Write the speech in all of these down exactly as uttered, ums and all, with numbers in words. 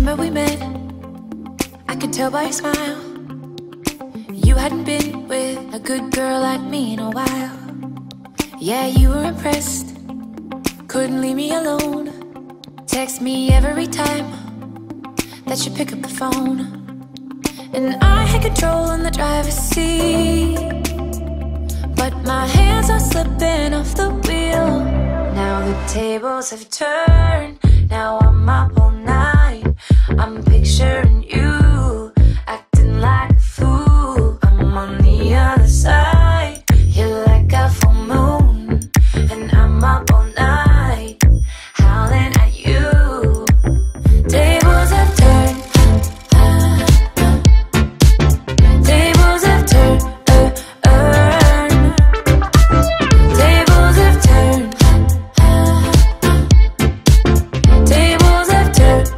September we met. I could tell by your smile you hadn't been with a good girl like me in a while. Yeah, you were impressed, couldn't leave me alone. Text me every time that you pick up the phone. And I had control in the driver's seat, but my hands are slipping off the wheel. Now the tables have turned, now I'm up all night. I'm picturing you acting like a fool. I'm on the other side, you're like a full moon, and I'm up all night, howling at you. Tables have turned, tables have turned, tables have turned, tables have turned.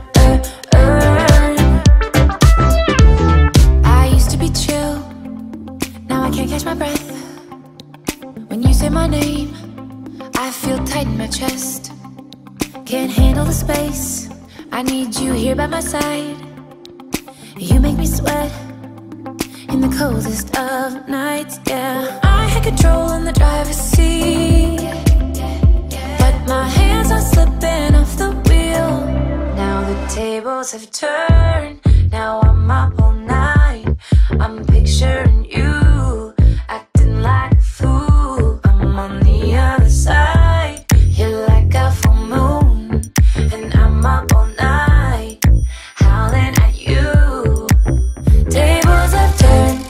I used to be chill, now I can't catch my breath. When you say my name, I feel tight in my chest. Can't handle the space, I need you here by my side. You make me sweat in the coldest of nights, yeah. I had control in the driver's seat, but my hands are slipping off the wheel. Now the tables have turned, now I'm up all night. I'm picturing you acting like a fool. I'm on the other side, you're like a full moon, and I'm up all night, howling at you. Tables have turned,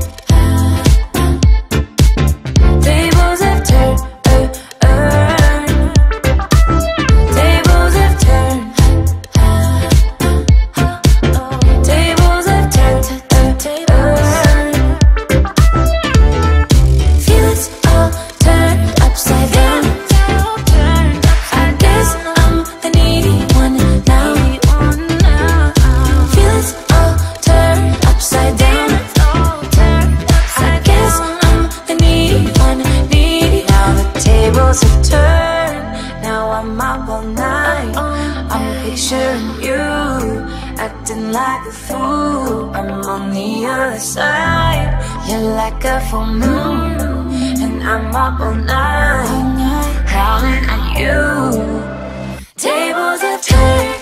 tables have turned, tables have turned, tables have turned, feel it's all turned upside down. I guess I'm the needy one now. Feel it's all turned upside down. I guess I'm the needy one, needy. Now the tables have turned, now I'm up all night. I'm picturing you acting like a fool. I'm on the other side, you're like a full moon, and I'm up all night, howling at you. Tables have turned,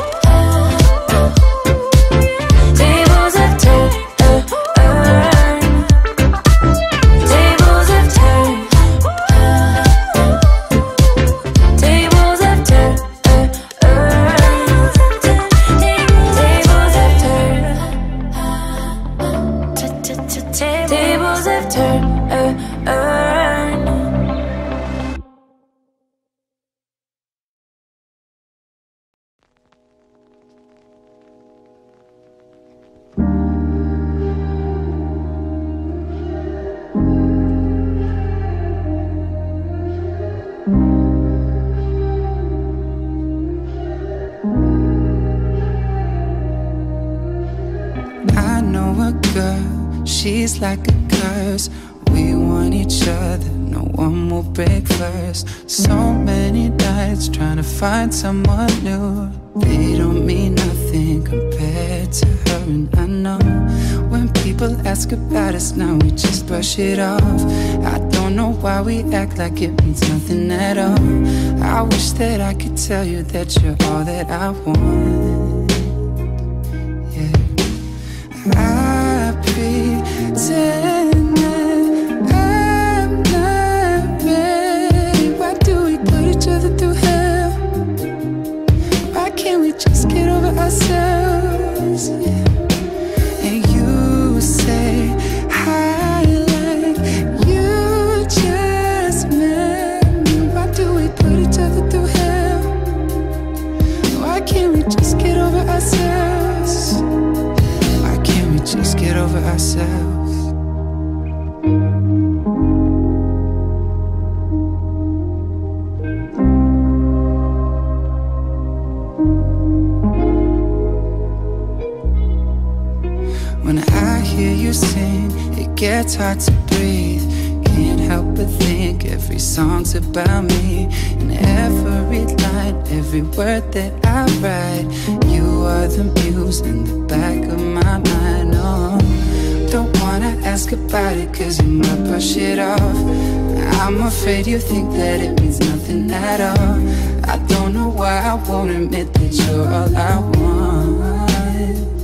tables have turned, tables have turned, tables have turned, tables have turned, tables have turned. I know a girl, she's like a curse. We want each other, no one will break first. So many nights trying to find someone new. They don't mean nothing compared to her, and I know when people ask about us now, we just brush it off. I don't know why we act like it means nothing at all. I wish that I could tell you that you're all that I want. Yeah, I pretend that I'm not ready. Why do we put each other through hell? Why can't we just get over ourselves? Yeah. And you say I like you just met me. Why do we put each other through hell? Why can't we just get over ourselves? Why can't we just get over ourselves? When I hear you sing, it gets hard to breathe. Can't help but think every song's about me. And every line, every word that I write, you are the muse in the back of my mind. Oh, don't wanna ask about it cause you might brush it off. I'm afraid you think that it means nothing at all. I don't know why I won't admit that you're all I want.